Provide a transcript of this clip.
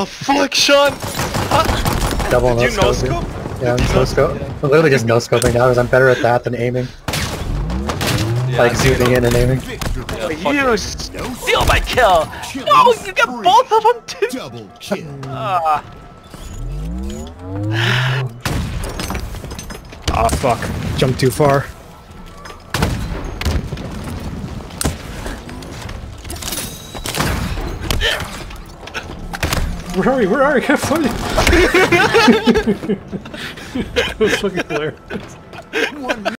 the fuck, Sean? Double Did you no no scope. scope? Yeah, I'm no scope. I'm literally just no scoping now because I'm better at that than aiming. Yeah, Like zooming in and aiming. Yeah, you steal my kill! No, you get both of them too! Double kill. Ah. Ah, fuck. Jumped too far. Where are you? Where are you? I can't find you. That was fucking hilarious.